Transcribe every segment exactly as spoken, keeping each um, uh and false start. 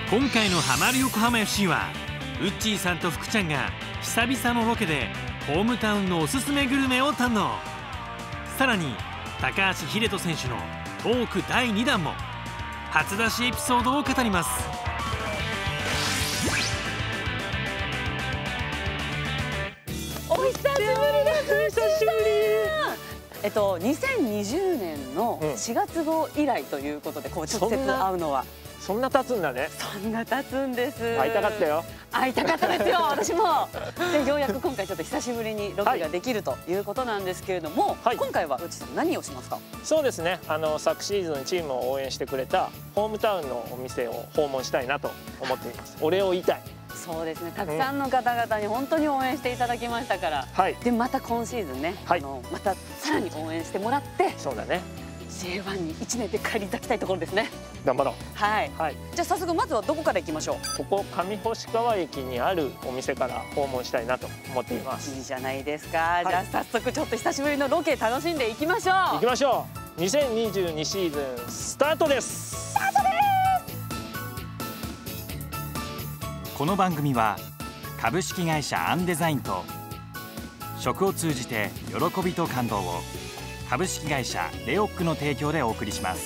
今回のハマる横浜 エフシー はウッチーさんと福ちゃんが久々のロケでホームタウンのおすすめグルメを堪能。さらに高橋秀人選手のトークだいにだんも初出しエピソードを語ります。 お久しぶりです。久しぶり。えっとにせんにじゅうねんのしがつごう以来ということで、こう直接会うのは。 そんな経つんだね。 そんな経つんです。 会いたかったよ。 会いたかったですよ。私も。でようやく今回ちょっと久しぶりにロケができるということなんですけれども、はい、今回はうちさん何をしますか？ そうですね。あの昨シーズンチームを応援してくれたホームタウンのお店を訪問したいなと思っています。お礼を言いたい。そうですね。たくさんの方々に本当に応援していただきましたから。はい。でまた今シーズンね、はい、あのまたさらに応援してもらって。 そうだね。 ジェイワン にいちねんで帰りたきたいところですね。 頑張ろう。 はい。はい。じゃあ早速まずはどこから行きましょう。 ここ上星川駅にあるお店から訪問したいなと思っています。 いいじゃないですか。はい、じゃあ早速ちょっと久しぶりのロケ楽しんでいきましょう。 行きましょう。にせんにじゅうにシーズンスタートです。 スタートです。 この番組は株式会社アンデザインと食を通じて喜びと感動を株式会社レオックの提供でお送りします。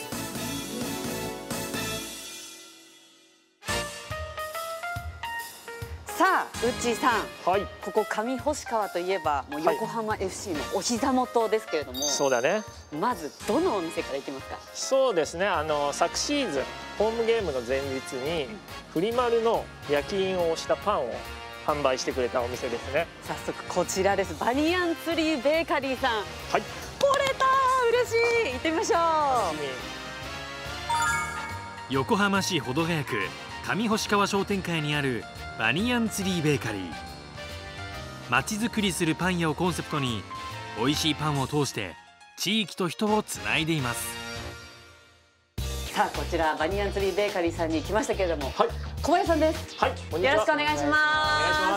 さあウッチーさん、 はい、 ここ上星川といえばもう横浜 エフシー のお膝元ですけれども、はい、 そうだね。 まずどのお店から行きますか？ そうですね。あの昨シーズンホームゲームの前日に、うん、フリマルの焼き印を押したパンを販売してくれたお店ですね。 早速こちらです。バニヤンツリーベーカリーさん。はい。来れたー、嬉しい。行ってみましょう。 横浜市保土ヶ谷区上星川商店会にあるバニヤンツリーベーカリー。まちづくりするパン屋をコンセプトに美味しいパンを通して地域と人をつないでいます。 さあこちらバニヤンツリーベーカリーさんに来ましたけれども、はい、小林さんです。 はい、 よろしくお願いします。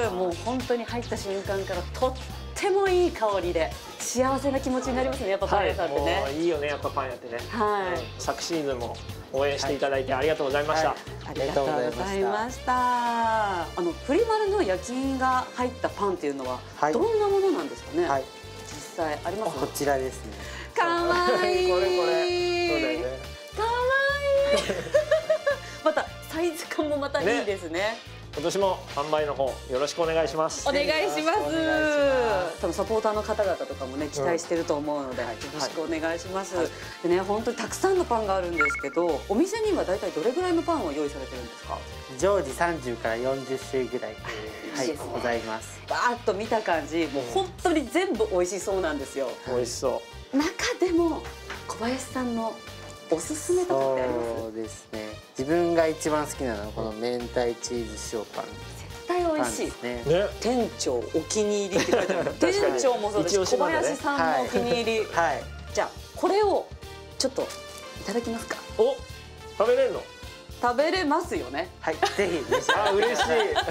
もう本当に入った瞬間からとってもいい香りで幸せな気持ちになりますね。やっぱパン屋さんってね。 はい、いいよね、やっぱパン屋ってね。はい。昨シーズンも応援していただいてありがとうございました。 ありがとうございました。あのフリマルの焼き印が入ったパンっていうのはどんなものなんですかね。はい、実際ありますか？ こちらですね。 かわいい。 これこれ。そうだよね。 かわいい。またサイズ感もまたいいですね。 今年も販売の方よろしくお願いします。 お願いします。多分サポーターの方々とかもね期待してると思うので、よろしくお願いします。でね、本当にたくさんのパンがあるんですけど、お店にはだいたいどれぐらいのパンを用意されてるんですか？ 常時さんじゅうからよんじゅっしゅるいぐらいはいございます。 バーッと見た感じ、もう本当に全部美味しそうなんですよ。 美味しそう。 中でも小林さんのおすすめとかってあります？ そうですね。自分が一番好きなのはこの明太チーズ塩パン。 絶対美味しい。 ね。 店長お気に入りって書いてある。店長もそうですし、小林さんのお気に入り。はい。じゃあこれをちょっといただきますか。 お、食べれるの？ 食べれますよね。 はい。ぜひ。 あ、嬉しい。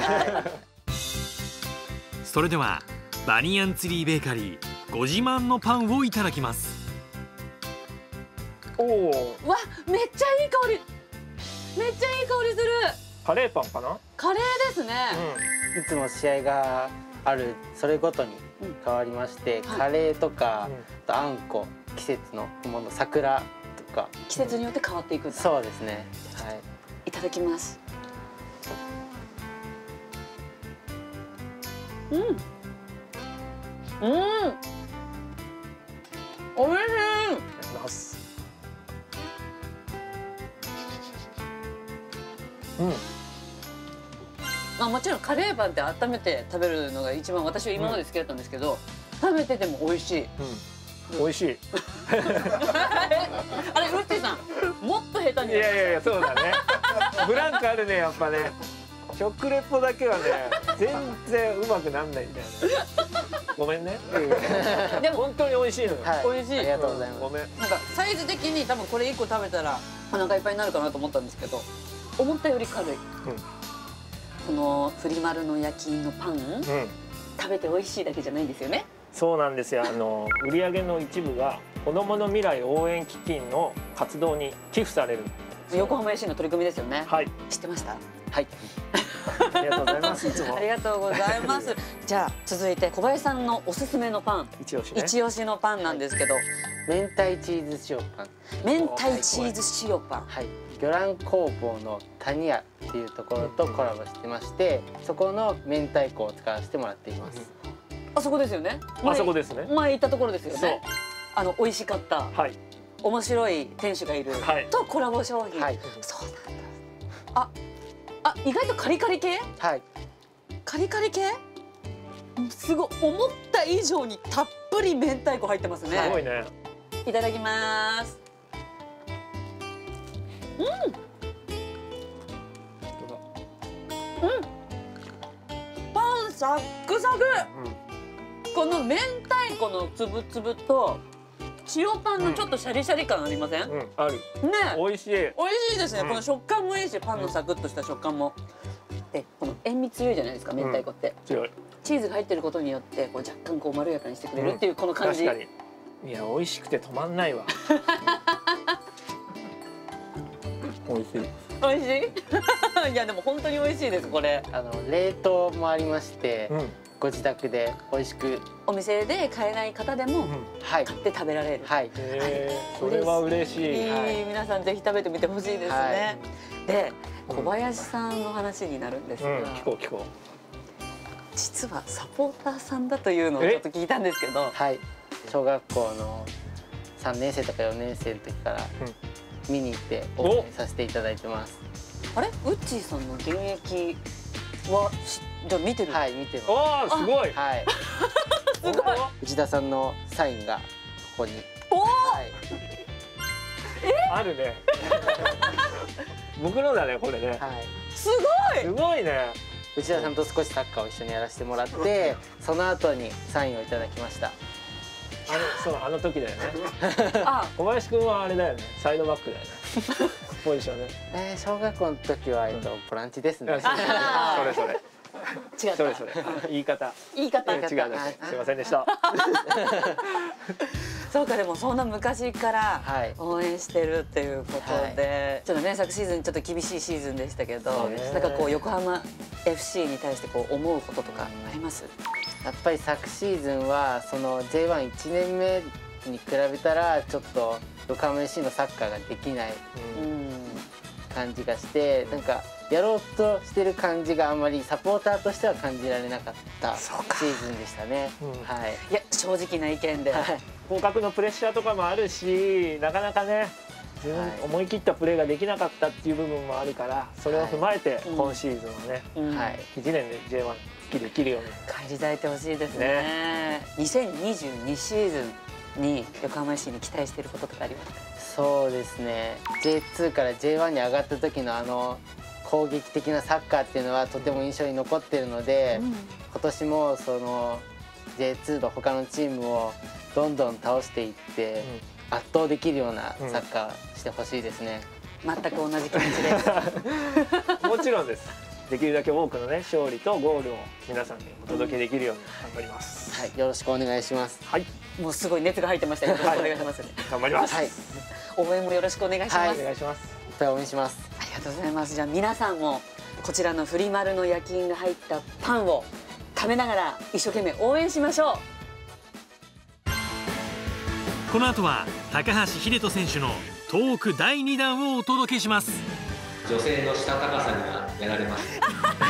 それではバニヤンツリーベーカリーご自慢のパンをいただきます。 おお。 わ、めっちゃいい香り。めっちゃいい香りする。 カレーパンかな？ カレーですね。 うん、いつも試合があるそれごとに変わりまして、うん、カレーとか、うん、あんこ、季節のもの、桜とか季節によって変わっていくんだ。 そうですね。はい。 いただきます。うん。うん。おいしい。うん、まあもちろんカレーパンって温めて食べるのが一番私は今まで好きだったんですけど、うん、食べてても美味しい。 うん、美味しい。 あれウッチーさん、もっと下手に。 いやいやいや、そうだね。ブランクあるね、やっぱね。食レポだけはね、全然うまくなんないんだよね。ごめんね。でも本当に美味しいのよ。 美味しい。 ありがとうございます。 ごめん。 なんかサイズ的に多分これいっこ食べたらお腹いっぱいになるかなと思ったんですけど、思ったより軽い。このフリマルの焼き印のパン、食べて美味しいだけじゃないんですよね。 そうなんですよ。あの売上の一部が子どもの未来応援基金の活動に寄付される横浜 エフシー の取り組みですよね。 はい。 知ってました？ はい。 ありがとうございます。いつも。 ありがとうございます。じゃあ続いて小林さんのおすすめのパン。 一押しね。 一押しのパンなんですけど、 明太チーズ塩パン。 明太チーズ塩パン。 はい。魚卵工房の谷屋っていうところとコラボしてまして、そこの明太子を使わせてもらっています。 あそこですよね。 あそこですね。 前行ったところですよね。あの美味しかった。 はい。 面白い店主がいる。とコラボ商品。はい。そうなんだ。あ、あ意外とカリカリ系？ はい。 カリカリ系？すごい思った以上にたっぷり明太子入ってますね。 すごいね。 いただきます。うん。うん。パンサックサク。うん、この明太子のつぶつぶと塩パンのちょっとシャリシャリ感ありません？うん、 うん、ある。ね。美味しい。美味しいですね。うん、この食感もいいし、パンのサクッとした食感も。で、この塩味強いじゃないですか、明太子って。 うん、強い。 チーズが入ってることによってこう若干こうまろやかにしてくれるっていうこの感じ、 うん、確かに。いや美味しくて止まんないわ。美味しい。 美味しい。いやでも本当に美味しいですこれ。 あの冷凍もありまして、うん、ご自宅で美味しくお店で買えない方でも買って食べられる。 はい。 それは嬉しい。 はい、皆さんぜひ食べてみてほしいですね。はい、で小林さんの話になるんですが、うん、 聞こう聞こう。 実はサポーターさんだというのをちょっと聞いたんですけど、 はい、小学校のさんねん生とかよねん生の時から見に行って応援させていただいてます。 あれ、ウッチーさんの現役はじゃあ見てる？ はい、見てます。 おお、すごい。 はい。 すごい。 内田さんのサインがここに。 おお。はい。 え？あるね。僕のだねこれね。はい。 すごい。 すごいね。 内田さんと少しサッカーを一緒にやらせてもらって、その後にサインをいただきました。 あの、そう、あの時だよね。小林くんはあれだよね、サイドバックだよね。ポジションね。 えー、小学校の時は、えっと、ボランチですね。 それそれ。 違った。 それそれ。言い方。 言い方。 違うです。すいませんでした。 そうか、でもそんな昔から応援してるっていうことで、ちょっとね昨シーズンちょっと厳しいシーズンでしたけど、なんかこう横浜 エフシー に対してこう思うこととかあります？ やっぱり昨シーズンはその ジェイワンいちねんめに比べたらちょっと横浜 エフシー のサッカーができない感じがして、なんかやろうとしてる感じがあんまりサポーターとしては感じられなかったシーズンでしたね。はい。 いや正直な意見で。 降格のプレッシャーとかもあるし、なかなかね自分思い切ったプレーができなかったっていう部分もあるから、それを踏まえて今シーズンはね、はい、いちねんで ジェイワン 復帰できるように返り咲いてほしいですね。にせんにじゅうにシーズンに横浜市に期待していることとかありますか？ そうですね、 ジェイツー から ジェイワン に上がった時のあの攻撃的なサッカーっていうのはとても印象に残っているので、うん、今年もその ジェイツー の他のチームをどんどん倒していって、うん、圧倒できるようなサッカーしてほしいですね。 うん、全く同じ気持ちです。 もちろんです。できるだけ多くのね勝利とゴールを皆さんにお届けできるように頑張ります。 はい、よろしくお願いします。 はい。 もうすごい熱が入ってました。よろしくお願いします。 頑張ります。 はい。応援もよろしくお願いします。はい、 お願いします。 いっぱい応援します。 ありがとうございます。じゃあ皆さんもこちらのフリマルの焼き印が入ったパンを食べながら一生懸命応援しましょう。 この後は高橋秀人選手のトークだいにだんをお届けします。 女性のしたたかさにはやられます。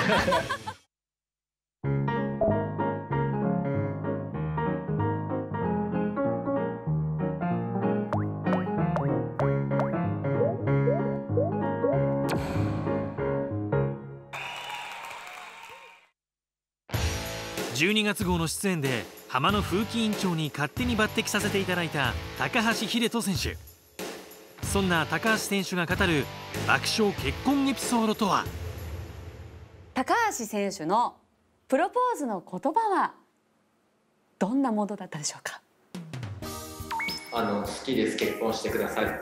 じゅうにがつ号の出演で浜野風紀委員長に勝手に抜擢させていただいた高橋秀人選手。そんな高橋選手が語る爆笑結婚エピソードとは？ 高橋選手のプロポーズの言葉はどんなものだったでしょうか？ あの好きです、結婚してくださいって、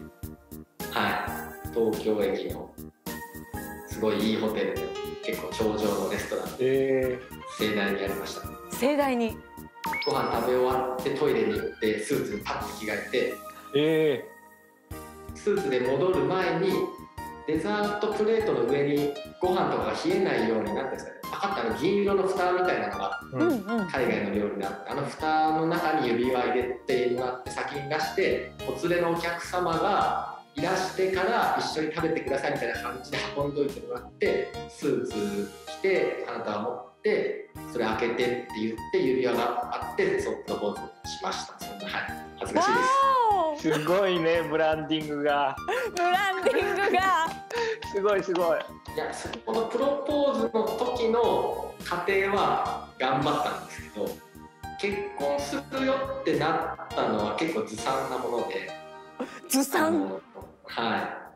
はい、東京駅のすごいいいホテルで結構頂上のレストランで、えー盛大にやりました。 盛大にご飯食べ終わってトイレに行ってスーツにパッと着替えて、 えー、スーツで戻る前にデザートプレートの上にご飯とかが冷えないようになってですかね、パカッてあの銀色の蓋みたいなのが海外の料理であって、あの蓋の中に指輪入れてもらって先に出して、お連れのお客様がいらしてから一緒に食べてくださいみたいな感じで運んどいてもらって、スーツ着て花束持ってそれ開けてって言って指輪があってそっとポーズしました。そんな、はい、恥ずかしいです。 すごいね、ブランディングがブランディングがすごいすごい。 いや、そこのプロポーズの時の過程は頑張ったんですけど、結婚するよってなったのは結構ずさんなもので。 ずさん。 はい。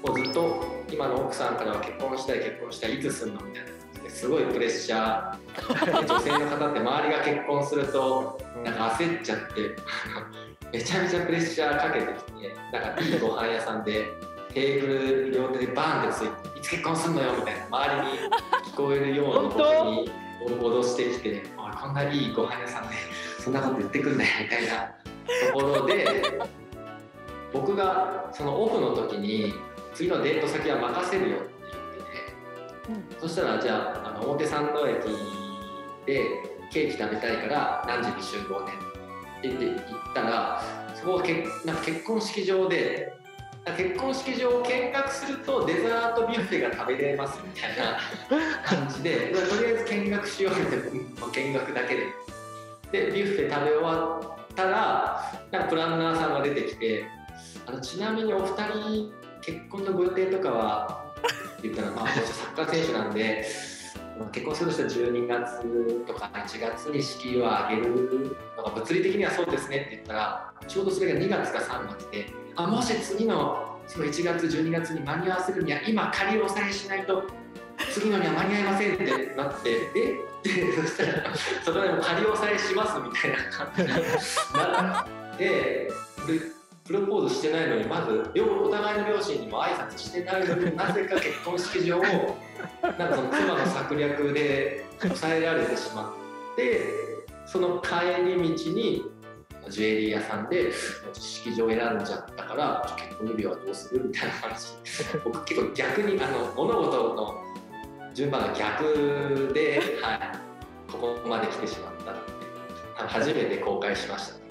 もうずっと今の奥さんからは結婚したい結婚したいいつするのみたいな感じですごいプレッシャー。女性の方って周りが結婚するとなんか焦っちゃって。めちゃめちゃプレッシャーかけてきて、なんかいいご飯屋さんでテーブル両手でバーンってついて、いつ結婚すんのよみたいな周りに聞こえるようなことに脅してきて、こんないいご飯屋さんでそんなこと言ってくんなよみたいなところで、僕がそのオフの時に次のデート先は任せるよって言ってて、うん、そしたらじゃあ、あの表参道駅でケーキ食べたいから何時に集合ねって言って行ったら、そこはけなんか結婚式場で、結婚式場を見学するとデザートビュッフェが食べれますみたいな感じで、とりあえず見学しようみたいな、見学だけで。で、ビュッフェ食べ終わったら、なんかプランナーさんが出てきて、あのちなみにお二人、結婚のご予定とかはって言ったら、まあ、私サッカー選手なんで、結婚するとしたらじゅうにがつとかいちがつに式を挙げるのが物理的にはそうですねって言ったら、ちょうどそれがにがつかさんがつで、あ、もし次のそのいちがつじゅうにがつに間に合わせるには今仮押さえしないと次のには間に合いませんってなって、えってそしたらそこでも仮押さえしますみたいな感じになってプロポーズしてないのに、まず両お互いの両親にも挨拶してないのに、なぜか結婚式場をなんかその妻の策略で抑えられてしまって、その帰り道にジュエリー屋さんで式場を選んじゃったから結婚指輪はどうするみたいな話。僕結構逆にあの物事の順番が逆で、はい、ここまで来てしまったって初めて公開しましたね。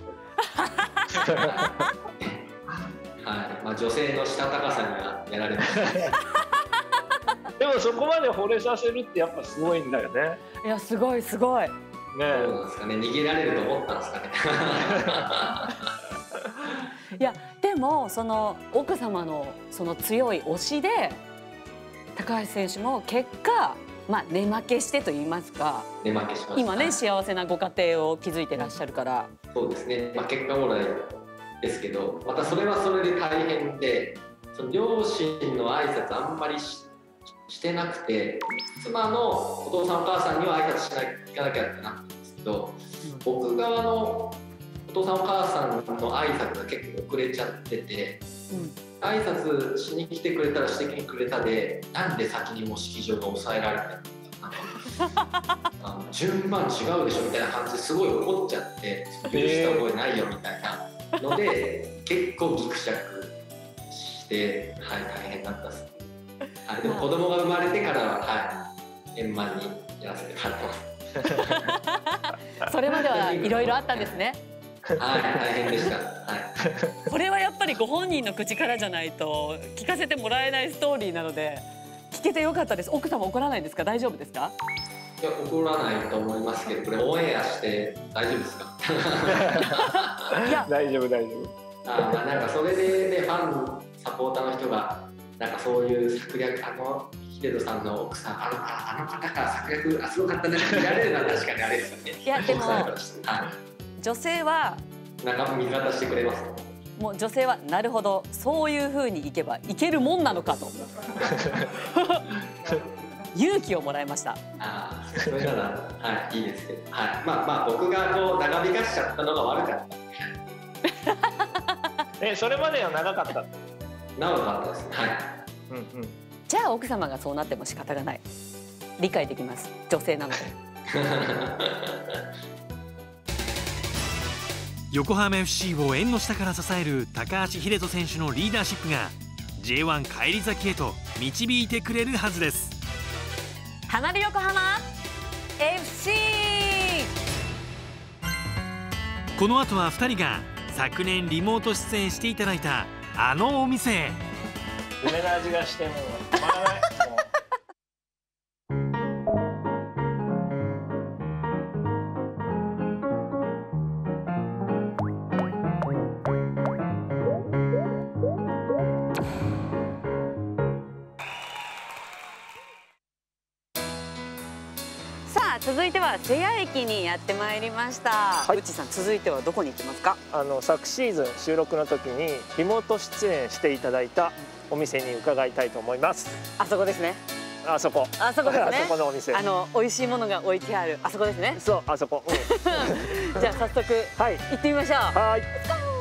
はい、まあ、女性のしたたかさにはやられました。 でもそこまで惚れさせるってやっぱすごいんだよね。 いや、すごいすごい。ね、 そうなんですかね、逃げられると思ったんですかね。 いや、でもその奥様のその強い推しで高橋選手も結果、まあ、根負けしてと言いますか、 根負けしました。 今ね、幸せなご家庭を築いてらっしゃるから。 そうですね、まあ、結果オーライですけど、またそれはそれで大変で、その両親の挨拶あんまり し, してなくて、妻のお父さんお母さんには挨拶しない行かなきゃってなったんですけど、僕側のお父さんお母さんの挨拶が結構遅れちゃってて、うん、挨拶しに来てくれたらしてきにくれたで、なんで先にもう式場が抑えられてるのかあの順番違うでしょみたいな感じですごい怒っちゃって、許した覚えないよみたいなので、結構ギクシャクして、はい、大変だったです。はい、でも子供が生まれてからは、はい、円満にやらせてもらってます。 それまではいろいろあったんですね。 はい、大変でした。はい。 これはやっぱりご本人の口からじゃないと聞かせてもらえないストーリーなので、聞けてよかったです。奥様怒らないですか？大丈夫ですか？ いや、怒らないと思いますけど、これオンエアして大丈夫ですか？ いや、 大丈夫大丈夫。 あ、まあ、なんかそれでね、ファンサポーターの人がなんかそういう策略、あの秀人さんの奥さん、あのあの方から策略あすごかったねって見られるのは確かにあれですよね。 いや、でも、 はい、 女性はなんか味方してくれます。 もう女性はなるほど、そういう風にいけばいけるもんなのかと勇気をもらいました。 ああ、それなら、はい、いいですけど、はい、まあまあ僕がこう長引かしちゃったのが悪かった。 え、それまでは長かった。 長かったです。はい。 うんうん。 じゃあ奥様がそうなっても仕方がない。理解できます。女性なので。 横浜 エフシー を縁の下から支える高橋秀人選手のリーダーシップがジェイワン 返り咲きへと導いてくれるはずです。 離れ横浜 エフシー。 この後はふたりが昨年リモート出演していただいたあのお店へ。 夢の味がしてもう止まらない。もう続いては瀬谷駅にやってまいりました。はい、うちさん、続いてはどこに行きますか？ あの昨シーズン収録の時にリモート出演していただいたお店に伺いたいと思います。 あそこですね。 あそこ。 あそこですね。 あそこのお店。 あの美味しいものが置いてあるあそこですね。 そう、あそこ。 うん、じゃあ早速、はい、行ってみましょう。 はい。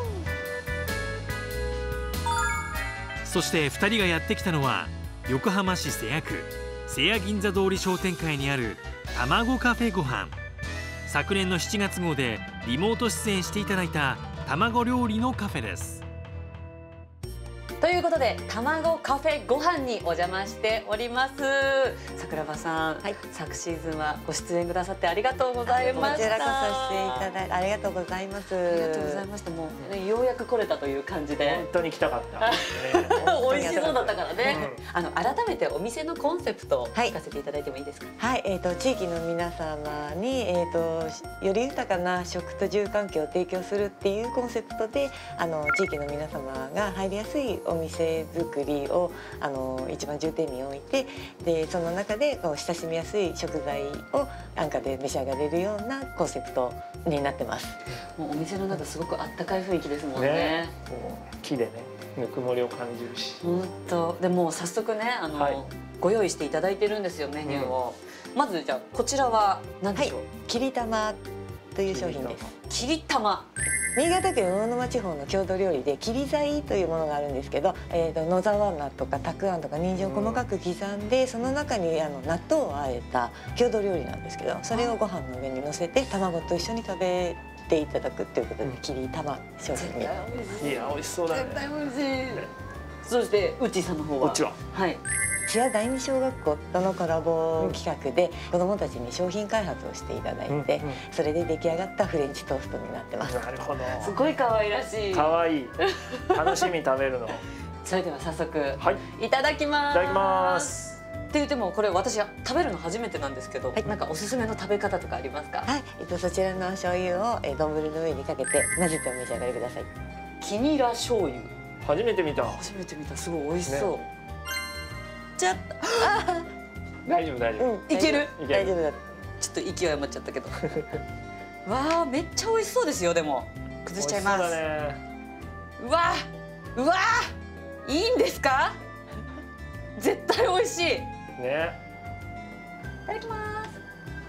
そしてふたりがやってきたのは横浜市瀬谷区瀬谷銀座通り商店会にある卵カフェごはん。昨年のしちがつ号でリモート出演していただいた卵料理のカフェです。 ということで卵カフェごはんにお邪魔しております。桜庭さん、はい、昨シーズンはご出演くださってありがとうございました。 こちらこそしていただいてありがとうございます。 ありがとうございました。もう、ね、ようやく来れたという感じで本当に来たかった。 美味しそうだったからね。うん、あの改めてお店のコンセプトを聞かせていただいてもいいですか？ はい、はい、えっ、ー、と地域の皆様にえっ、ー、とより豊かな食と住環境を提供するっていうコンセプトで、あの地域の皆様が入りやすいお店作りをあの一番重点に置いて、でその中でこう親しみやすい食材を安価で召し上がれるようなコンセプトになってます。 もうお店の中すごくあったかい雰囲気ですもんね。ね、 もう木でね、ぬくもりを感じるし。 本当。でもう早速ね、あの、はい、ご用意していただいてるんですよ、メニューを。うん、まずじゃあこちらは何でしょう？はい、 きりたまという商品です。 きりたま。 新潟県魚沼地方の郷土料理できり材というものがあるんですけど、えー、と野沢菜とかたくあんとか人参を細かく刻んで、その中にあの納豆をあえた郷土料理なんですけど、それをご飯の上に乗せて卵と一緒に食べていただくということで、きりたま商品に。いや美味しそうだね。 絶対美味しい。そしてうっちーさんの方は。 こっちは。 はい。 千谷第二小学校とのコラボ企画で子どもたちに商品開発をしていただいて、それで出来上がったフレンチトーストになってます。 なるほど。 すごい可愛らしい。 可愛い。楽しみ食べるの。 それでは早速、 はい、 いただきます。 いただきます。 って言ってもこれ私は食べるの初めてなんですけど、はい、なんかおすすめの食べ方とかありますか？ はい、えっとそちらの醤油をえ丼の上にかけて混ぜてお召し上がりください。 キニラ醤油。 初めて見た。 初めて見た。すごい美味しそう。ね、ちょっと大丈夫大丈夫、 うん、いける大丈夫だ。 ちょっと息を余っちゃったけどわあめっちゃ美味しそうですよ。でも崩しちゃいます。う, ね、うわうわいいんですか？絶対美味しいね。 いただきます。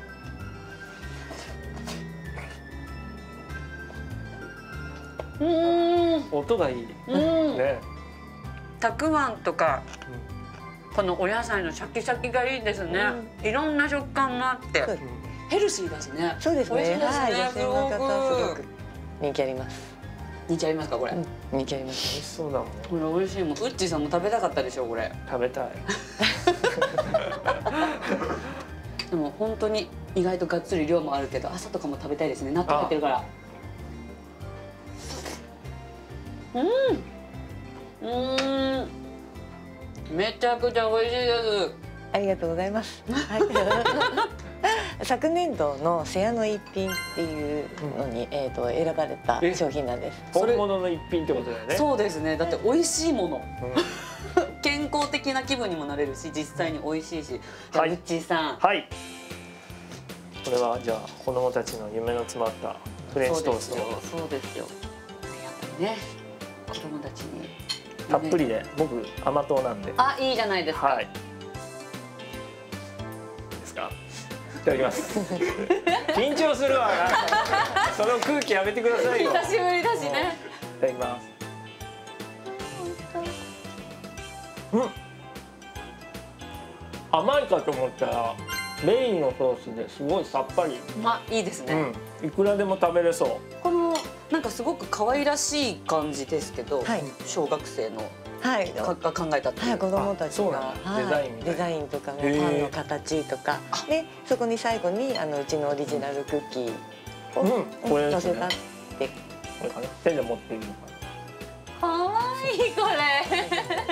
うん、 音がいい。 うんね。 たくあんとか、うん、このお野菜のシャキシャキがいいですね。うん、いろんな食感もあって、うん、ヘルシーだしね。 そうですね。はい、女性の方すごく人気あります。 人気ありますかこれ？うん、 人気あります。 美味しそうだもん。 これ美味しいもん。うっちーさんも食べたかったでしょこれ。 食べたい。 でも本当に意外とがっつり量もあるけど朝とかも食べたいですね。納豆入ってるから。うん。うん、めちゃくちゃ美味しいです。 ありがとうございます。はい、昨年度の瀬谷の一品っていうのに、うん、えっと選ばれた商品なんです。 本物の一品ってことだよね。 そうですね。だって美味しいもの、うん、健康的な気分にもなれるし、実際に美味しいし。じゃあ、はい、うっちーさん。 はい。これはじゃあ子供たちの夢の詰まったフレンチトースト。 そうですよ。やっぱりね、子供たちに。 たっぷりで、僕甘党なんで。 あ、いいじゃないですか。 はい。ですか。いただきます。緊張するわ。その空気やめてくださいよ。 久しぶりだしね。 いただきます。うん。甘いかと思ったらメインのソースですごいさっぱり。 まあいいですね。 うん、いくらでも食べれそう。 このなんかすごく可愛らしい感じですけど、はい、小学生のはいが考えたっていう。 はい、子供たちがデザインデザインとかのパンの形とかで、そこに最後にあのうちのオリジナルクッキーを乗せたって。 手で持っているのかわいいこれ。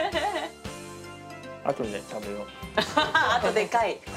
後で食べよう。 後でかい。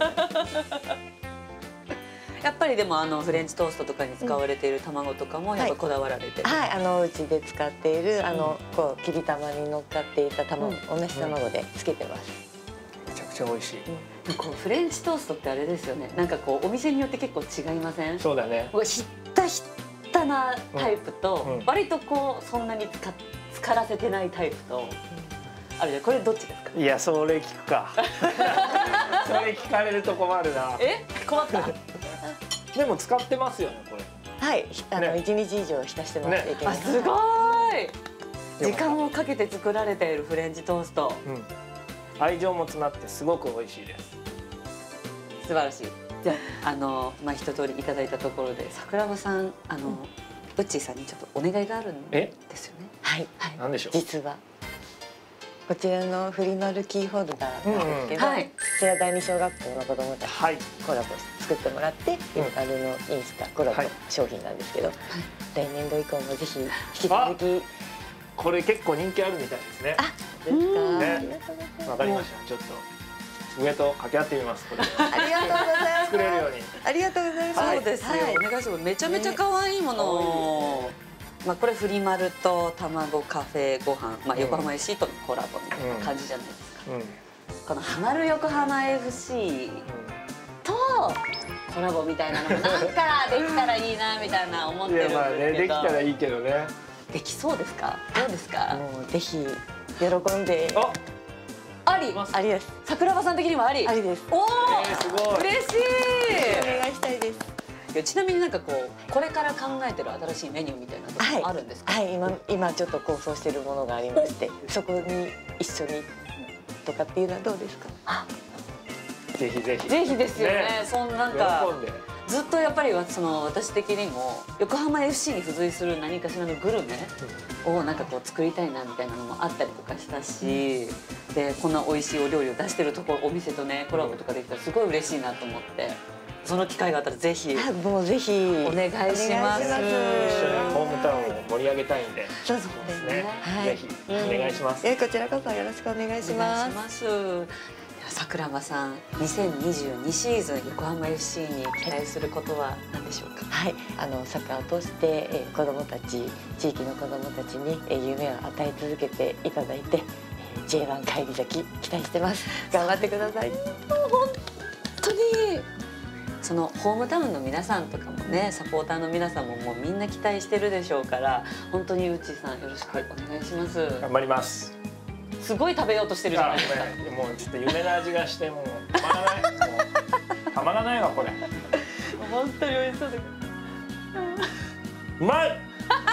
やっぱりでもあのフレンチトーストとかに使われている卵とかもやっぱこだわられてる。 はい、あのうちで使っているあのこうきりたまに乗っかっていた卵、同じ卵でつけてます。 めちゃくちゃ美味しい。 こうフレンチトーストってあれですよね。なんかこうお店によって結構違いません？ そうだね。 ひったひったなタイプと割とこうそんなにつかつからせてないタイプと。あれこれどっちですか？ いやそれ聞くか。それ聞かれると困るな。 え困った？ でも使ってますよねこれ。 はい、あの一日以上浸してもらっていけます。 すごい。時間をかけて作られているフレンチトースト。 愛情も詰まってすごく美味しいです。 素晴らしい。じゃああのまあ一通りいただいたところで桜庭さんあのウッチーさんにちょっとお願いがあるんですよね。 はい。 なんでしょう。 実は。こちらのフリマルキーホルダーなんですけど、こちら第二小学校の子どもたちにコラボ作ってもらってフリマルのインスタコラボ商品なんですけど、来年度以降もぜひ引き続き。 これ結構人気あるみたいですね。 あ、ですか。 ね、わかりました。ちょっと上と掛け合ってみます。これ。 ありがとうございます。 作れるように。 ありがとうございます。 そうですよ。お願いします。めちゃめちゃ可愛いもの。まあこれフリマルと卵カフェご飯、まあ横浜 エフシー とのコラボみたいな感じじゃないですか。このハマる横浜 エフシー とコラボみたいなのもなんかできたらいいなみたいな思ってるんですけど。いやまあね、 できたらいいけどね。 できそうですか？どうですか？ もうぜひ喜んで。 あり。 ありです。 桜庭さん的にもあり。 ありです。 おお、 すごい。 嬉しい。 お願いしたいです。 ちなみになんかこうこれから考えてる新しいメニューみたいなのあるんですか？ はい、今今ちょっと構想しているものがありまして、そこに一緒にとかっていうのはどうですか？ ぜひぜひ。 ぜひですよね。そんなんかずっとやっぱりその私的にも横浜 エフシー に付随する何かしらのグルメをなんかこう作りたいなみたいなのもあったりとかしたし、でこんな美味しいお料理を出してるところお店とねコラボとかできたらすごい嬉しいなと思って。その機会があったらぜひもうぜひお願いします。一緒にホームタウンを盛り上げたいんで。 そうですね。 ぜひお願いします。 えこちらこそよろしくお願いします。 桜庭さん、にせんにじゅうにシーズン横浜 エフシー に期待することは何でしょうか？ はい、あのサッカーを通してえ子どもたち、地域の子どもたちにえ夢を与え続けていただいて、ジェイワン 返り咲き期待してます。頑張ってください。 本当に。そのホームタウンの皆さんとかもね、サポーターの皆さんももうみんな期待してるでしょうから、本当にうちさんよろしくお願いします。 頑張ります。 すごい食べようとしてるじゃないですか。 もうちょっと夢の味がしてもうたまらない。もうたまらないわこれ。 本当に美味しそうだけど。 うまい。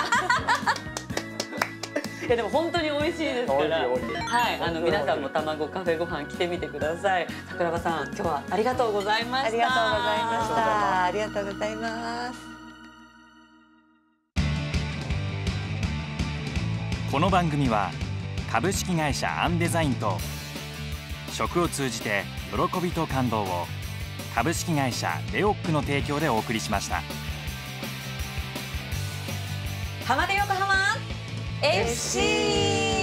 いやでも本当に美味しいですから、はい、あの皆さんも卵カフェご飯来てみてください。桜庭さん、今日はありがとうございました。 ありがとうございました。ありがとうございます。 この番組は株式会社アンデザインと食を通じて喜びと感動を株式会社レオックの提供でお送りしました。 浜で横浜エフシー